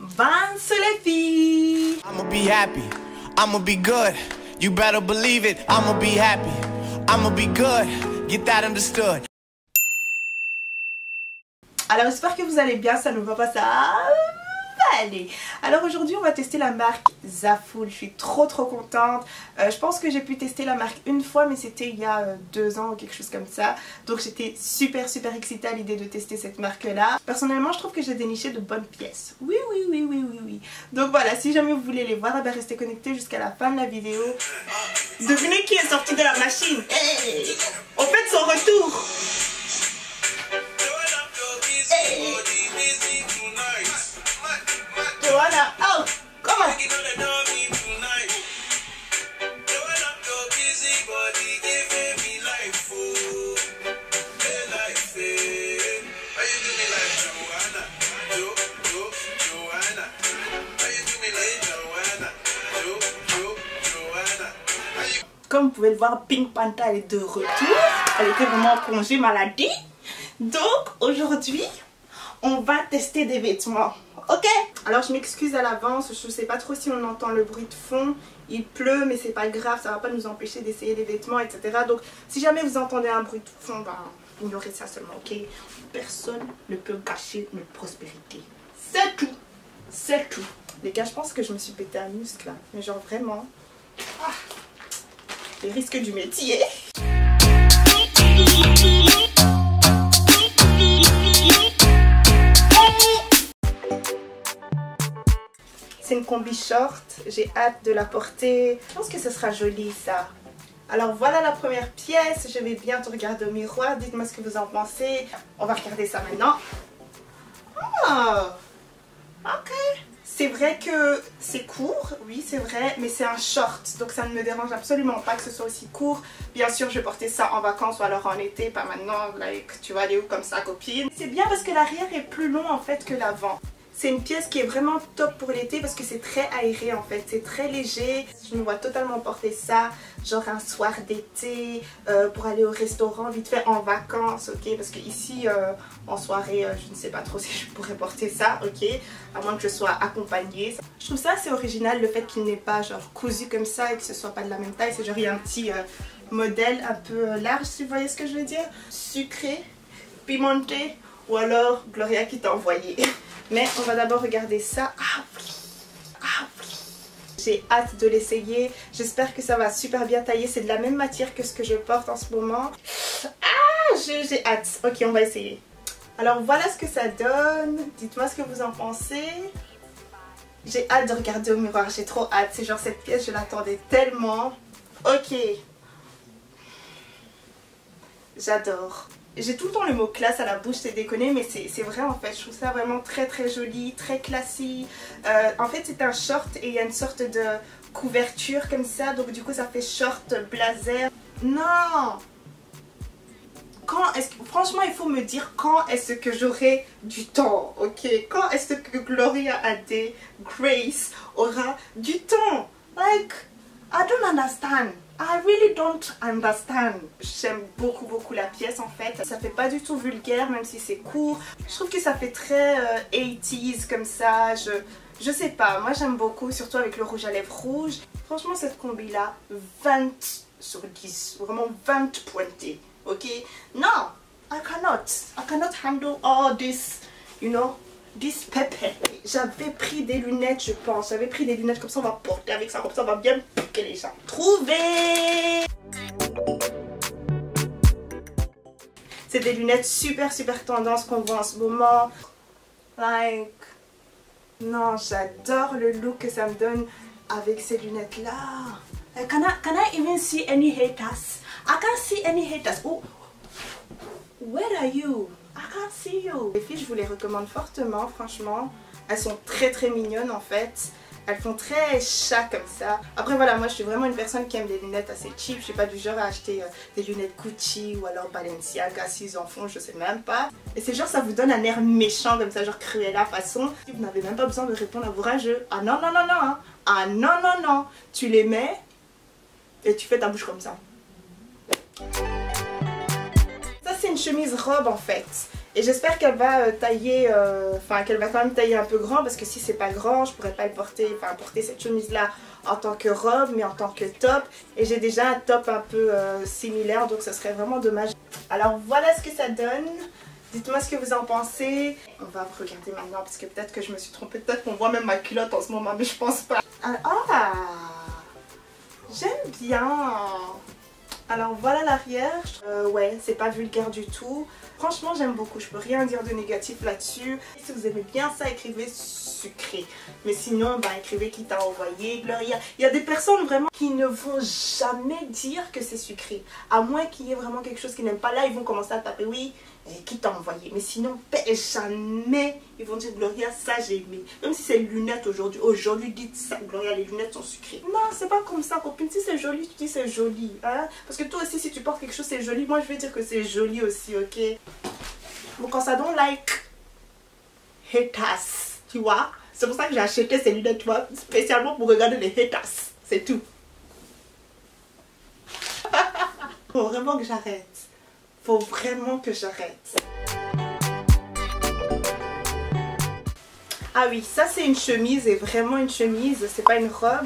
Vance les filles. I'ma be happy, I'ma be good. You better believe it, I'ma be happy, I'ma be good. Get that understood. Alors j'espère que vous allez bien, ça ne va pas, ça va aller. Alors aujourd'hui on va tester la marque Zaful. Je suis trop contente. Je pense que j'ai pu tester la marque une fois, mais c'était il y a 2 ans ou quelque chose comme ça. Donc j'étais super excitée à l'idée de tester cette marque là. Personnellement je trouve que j'ai déniché de bonnes pièces. Oui. Donc voilà, si jamais vous voulez les voir, eh bien, restez connectés jusqu'à la fin de la vidéo. Devinez qui est sorti de la machine. Hey, on fait son retour. Joanna, oh, come on. Comme vous pouvez le voir, Pink Panther est de retour. Elle était vraiment en congé maladie. Donc aujourd'hui, on va tester des vêtements. Ok? Alors je m'excuse à l'avance, je sais pas trop si on entend le bruit de fond. Il pleut mais c'est pas grave, ça va pas nous empêcher d'essayer les vêtements, etc. Donc si jamais vous entendez un bruit de fond, ben ignorez ça seulement, ok? Personne ne peut gâcher notre prospérité. C'est tout. C'est tout. Les gars, je pense que je me suis pété un muscle là. Mais genre vraiment. Ah, les risques du métier. C'est une combi short, j'ai hâte de la porter. Je pense que ce sera joli ça. Alors voilà la première pièce, je vais bientôt regarder au miroir, dites-moi ce que vous en pensez. On va regarder ça maintenant. Oh, ok. C'est vrai que c'est court, oui c'est vrai, mais c'est un short, donc ça ne me dérange absolument pas que ce soit aussi court. Bien sûr je vais porter ça en vacances ou alors en été, pas maintenant, like, tu vas aller où comme ça copine. C'est bien parce que l'arrière est plus long en fait que l'avant. C'est une pièce qui est vraiment top pour l'été parce que c'est très aéré en fait, c'est très léger. Je me vois totalement porter ça, genre un soir d'été, pour aller au restaurant, vite fait en vacances, ok? Parce que ici, en soirée, je ne sais pas trop si je pourrais porter ça, ok? À moins que je sois accompagnée. Je trouve ça assez original le fait qu'il n'est pas genre cousu comme ça et que ce soit pas de la même taille. C'est genre il y a un petit modèle un peu large, si vous voyez ce que je veux dire. Sucré, pimenté ou alors Gloria qui t'a envoyé. Mais on va d'abord regarder ça. Ah oui. J'ai hâte de l'essayer. J'espère que ça va super bien tailler. C'est de la même matière que ce que je porte en ce moment. Ah, j'ai hâte. Ok, on va essayer. Alors voilà ce que ça donne. Dites-moi ce que vous en pensez. J'ai hâte de regarder au miroir. J'ai trop hâte. C'est genre cette pièce, je l'attendais tellement. Ok. J'adore. J'ai tout le temps le mot classe à la bouche, c'est déconné, mais c'est vrai en fait. Je trouve ça vraiment très joli, très classique. En fait c'est un short et il y a une sorte de couverture comme ça, donc du coup ça fait short blazer. Non! Franchement il faut me dire quand est-ce que j'aurai du temps, ok? Quand est-ce que Gloria Hadeh, Grace aura du temps? Like, I don't understand. I really don't understand. J'aime beaucoup la pièce en fait. Ça fait pas du tout vulgaire même si c'est court. Je trouve que ça fait très 80s comme ça. Je sais pas, moi j'aime beaucoup, surtout avec le rouge à lèvres rouge. Franchement cette combi là, 20 sur 10. Vraiment 20 pointés. Ok? Non, I cannot handle all this, you know, this pepper. J'avais pris des lunettes, je pense. J'avais pris des lunettes comme ça, on va porter avec ça, comme ça on va bien piquer les gens. Trouvé! C'est des lunettes super tendance qu'on voit en ce moment. Like, non, j'adore le look que ça me donne avec ces lunettes là. Can I even see any haters? I can't see any haters. Oh, where are you? I can't see you. Les filles, je vous les recommande fortement, franchement. Elles sont très mignonnes en fait. Elles font très chat comme ça. Après voilà, moi je suis vraiment une personne qui aime des lunettes assez cheap. Je suis pas du genre à acheter des lunettes Gucci ou alors Balenciaga s'ils en font, je sais même pas. Et c'est genre ça vous donne un air méchant comme ça, genre Cruella façon. Vous n'avez même pas besoin de répondre à vos rageux. Ah non, hein. Ah non. Tu les mets et tu fais ta bouche comme ça. Ça c'est une chemise robe en fait. Et j'espère qu'elle va tailler, qu'elle va quand même tailler un peu grand, parce que si c'est pas grand, je pourrais pas le porter, porter cette chemise là en tant que robe, mais en tant que top. Et j'ai déjà un top un peu similaire, donc ce serait vraiment dommage. Alors voilà ce que ça donne. Dites-moi ce que vous en pensez. On va regarder maintenant, parce que peut-être que je me suis trompée, peut-être qu'on voit même ma culotte en ce moment, mais je pense pas. Ah, j'aime bien. Alors voilà l'arrière, ouais, c'est pas vulgaire du tout. Franchement j'aime beaucoup, je peux rien dire de négatif là-dessus. Si vous aimez bien ça, écrivez sucré. Mais sinon, écrivez qui t'a envoyé, Gloria. Il y a des personnes vraiment qui ne vont jamais dire que c'est sucré. À moins qu'il y ait vraiment quelque chose qu'ils n'aiment pas, là ils vont commencer à taper oui, qui t'a envoyé. Mais sinon, jamais ils vont dire Gloria, ça j'ai aimé. Même si c'est lunettes aujourd'hui. Aujourd'hui, dites ça, Gloria, les lunettes sont sucrées. Non, c'est pas comme ça, copine. Si c'est joli, tu dis c'est joli. Hein? Parce que toi aussi, si tu portes quelque chose, c'est joli. Moi, je vais dire que c'est joli aussi, ok? Bon, quand ça donne like, haters, tu vois? C'est pour ça que j'ai acheté ces lunettes, tu vois? Spécialement pour regarder les haters. C'est tout. Faut vraiment que j'arrête. Faut vraiment que j'arrête. Ah oui, ça c'est une chemise, et vraiment une chemise, c'est pas une robe.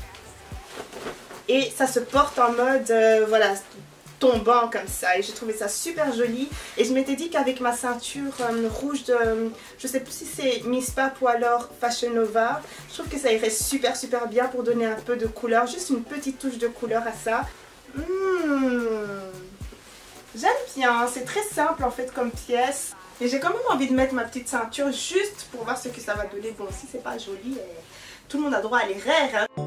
Et ça se porte en mode, voilà, tombant comme ça. Et j'ai trouvé ça super joli. Et je m'étais dit qu'avec ma ceinture rouge de, je sais plus si c'est Miss Pap ou alors Fashion Nova, je trouve que ça irait super bien pour donner un peu de couleur, juste une petite touche de couleur à ça. J'aime bien, c'est très simple en fait comme pièce. Et j'ai quand même envie de mettre ma petite ceinture juste pour voir ce que ça va donner. Bon, si c'est pas joli, tout le monde a droit à l'erreur. Hein.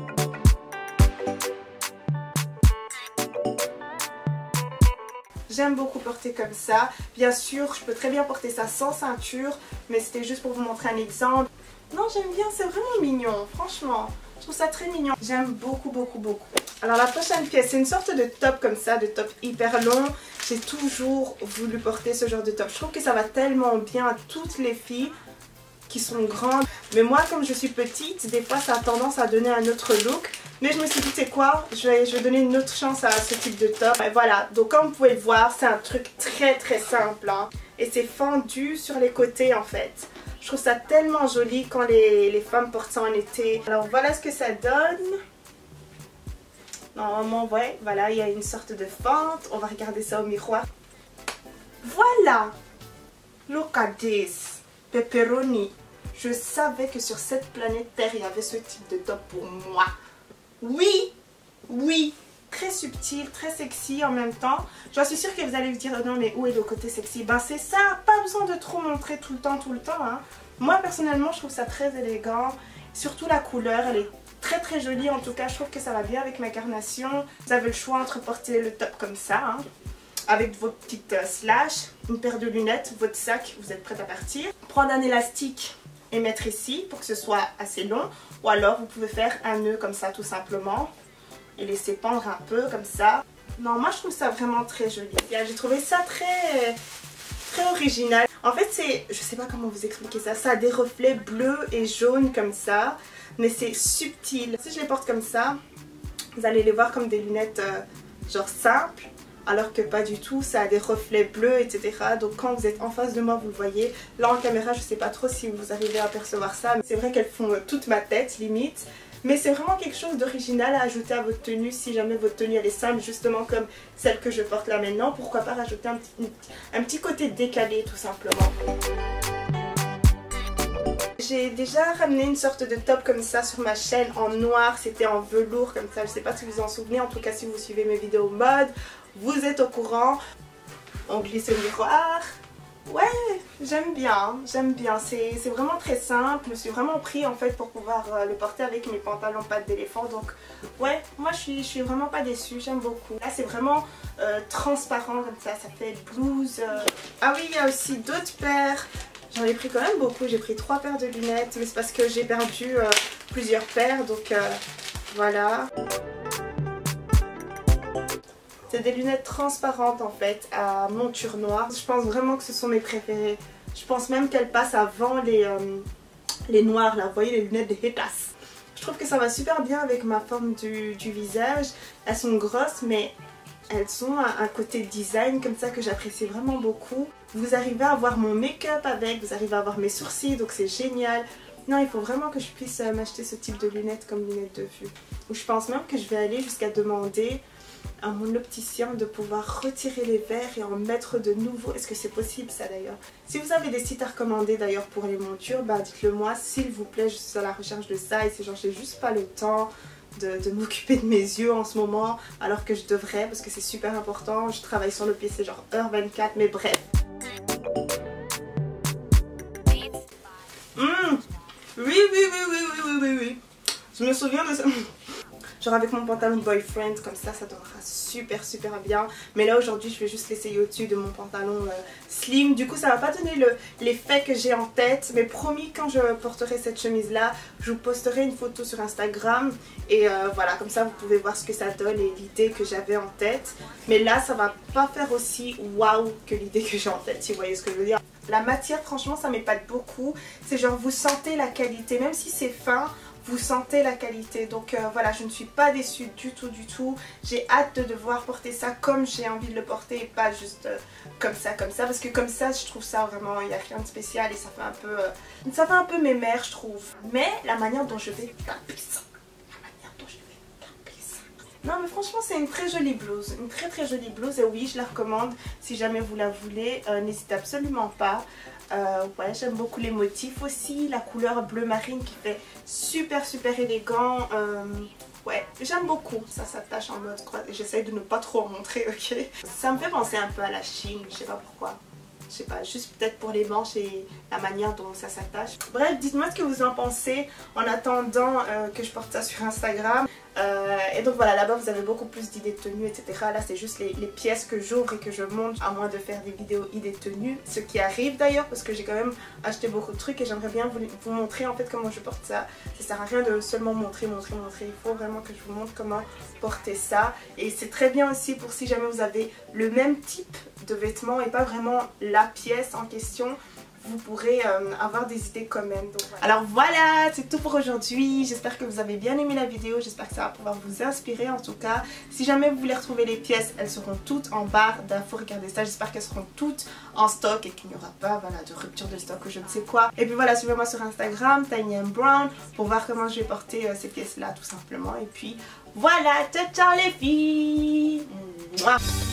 J'aime beaucoup porter comme ça. Bien sûr, je peux très bien porter ça sans ceinture, mais c'était juste pour vous montrer un exemple. Non, j'aime bien, c'est vraiment mignon, franchement. Je trouve ça très mignon. J'aime beaucoup. Alors la prochaine pièce, c'est une sorte de top comme ça, de top hyper long. J'ai toujours voulu porter ce genre de top. Je trouve que ça va tellement bien à toutes les filles qui sont grandes. Mais moi, comme je suis petite, des fois ça a tendance à donner un autre look. Mais je me suis dit, tu sais quoi, je vais donner une autre chance à ce type de top. Et voilà, donc comme vous pouvez le voir, c'est un truc très simple. Hein. Et c'est fendu sur les côtés en fait. Je trouve ça tellement joli quand les femmes portent ça en été. Alors voilà ce que ça donne. Normalement, ouais, voilà, il y a une sorte de fente. On va regarder ça au miroir. Voilà! Look at this! Pepperoni. Je savais que sur cette planète Terre, il y avait ce type de top pour moi. Oui! Très subtil, très sexy en même temps. Je suis sûre que vous allez vous dire, non mais où est le côté sexy? Ben c'est ça, pas besoin de trop montrer tout le temps. Hein. Moi personnellement, je trouve ça très élégant. Surtout la couleur, elle est très jolie. En tout cas, je trouve que ça va bien avec ma carnation. Vous avez le choix entre porter le top comme ça, hein, avec vos petites slash, une paire de lunettes, votre sac, vous êtes prête à partir. Prendre un élastique et mettre ici pour que ce soit assez long. Ou alors, vous pouvez faire un nœud comme ça tout simplement. Et laisser pendre un peu comme ça. Non, moi je trouve ça vraiment très joli. J'ai trouvé ça très original. En fait c'est, je sais pas comment vous expliquer ça, ça a des reflets bleus et jaunes comme ça. Mais c'est subtil. Si je les porte comme ça, vous allez les voir comme des lunettes genre simples. Alors que pas du tout, ça a des reflets bleus, etc. Donc quand vous êtes en face de moi, vous le voyez. Là en caméra, je sais pas trop si vous arrivez à percevoir ça. C'est vrai qu'elles font toute ma tête limite. Mais c'est vraiment quelque chose d'original à ajouter à votre tenue si jamais votre tenue elle est simple, justement comme celle que je porte là maintenant. Pourquoi pas rajouter un petit côté décalé tout simplement. J'ai déjà ramené une sorte de top comme ça sur ma chaîne en noir, c'était en velours comme ça, je sais pas si vous vous en souvenez, en tout cas si vous suivez mes vidéos mode, vous êtes au courant. On glisse le miroir. Ouais, j'aime bien, c'est vraiment très simple, je me suis vraiment pris en fait pour pouvoir le porter avec mes pantalons pattes d'éléphant, donc ouais, moi je suis vraiment pas déçue, j'aime beaucoup. Là c'est vraiment transparent comme ça fait blouse. Ah oui, il y a aussi d'autres paires, j'en ai pris quand même beaucoup, j'ai pris 3 paires de lunettes, mais c'est parce que j'ai perdu plusieurs paires, donc voilà. C'est des lunettes transparentes en fait à monture noire. Je pense vraiment que ce sont mes préférées. Je pense même qu'elles passent avant les noires là. Vous voyez les lunettes de Hétas. Je trouve que ça va super bien avec ma forme du visage. Elles sont grosses mais elles ont un côté design comme ça que j'apprécie vraiment beaucoup. Vous arrivez à avoir mon make-up avec, vous arrivez à avoir mes sourcils, donc c'est génial. Non, il faut vraiment que je puisse m'acheter ce type de lunettes comme lunettes de vue. Ou je pense même que je vais aller jusqu'à demander à mon opticien de pouvoir retirer les verres et en mettre de nouveaux. Est-ce que c'est possible ça d'ailleurs? Si vous avez des sites à recommander d'ailleurs pour les montures, bah dites-le moi s'il vous plaît, je suis à la recherche de ça et c'est genre j'ai juste pas le temps de m'occuper de mes yeux en ce moment alors que je devrais parce que c'est super important. Je travaille sur le pied, c'est genre heure 24 mais bref. Oui. Je me souviens de ça. Genre avec mon pantalon boyfriend, comme ça donnera super bien. Mais là aujourd'hui je vais juste l'essayer au-dessus de mon pantalon slim. Du coup ça va pas donner l'effet que j'ai en tête. Mais promis, quand je porterai cette chemise là, je vous posterai une photo sur Instagram. Et voilà, comme ça vous pouvez voir ce que ça donne et l'idée que j'avais en tête. Mais là ça va pas faire aussi waouh que l'idée que j'ai en tête, si vous voyez ce que je veux dire. La matière franchement ça m'épate beaucoup. C'est genre vous sentez la qualité, même si c'est fin. Vous sentez la qualité, donc voilà, je ne suis pas déçue du tout. J'ai hâte de devoir porter ça comme j'ai envie de le porter et pas juste comme ça, parce que comme ça je trouve ça vraiment, il n'y a rien de spécial et ça fait un peu mémère je trouve. Mais la manière dont je vais taper ça, non mais franchement c'est une très jolie blouse, une très jolie blouse et oui je la recommande si jamais vous la voulez, n'hésitez absolument pas. Ouais, j'aime beaucoup les motifs aussi, la couleur bleu marine qui fait super élégant. Ouais, j'aime beaucoup, ça s'attache en mode croix. J'essaye de ne pas trop en montrer, ok. Ça me fait penser un peu à la Chine, je sais pas pourquoi. Je sais pas, juste peut-être pour les manches et la manière dont ça s'attache. Bref, dites-moi ce que vous en pensez en attendant que je porte ça sur Instagram. Et donc voilà, là-bas vous avez beaucoup plus d'idées de tenues, etc. Là c'est juste les pièces que j'ouvre et que je monte, à moins de faire des vidéos idées de tenues. Ce qui arrive d'ailleurs parce que j'ai quand même acheté beaucoup de trucs et j'aimerais bien vous montrer en fait comment je porte ça. Ça sert à rien de seulement montrer. Il faut vraiment que je vous montre comment porter ça. Et c'est très bien aussi pour si jamais vous avez le même type de vêtements et pas vraiment la pièce en question. Vous pourrez avoir des idées quand même. Donc, voilà. Alors voilà, c'est tout pour aujourd'hui. J'espère que vous avez bien aimé la vidéo. J'espère que ça va pouvoir vous inspirer en tout cas. Si jamais vous voulez retrouver les pièces, elles seront toutes en barre d'infos. Regardez ça, j'espère qu'elles seront toutes en stock et qu'il n'y aura pas voilà, de rupture de stock ou je ne sais quoi. Et puis voilà, suivez-moi sur Instagram, TinyBrown, pour voir comment je vais porter ces pièces là tout simplement. Et puis voilà, ciao les filles. Mouah.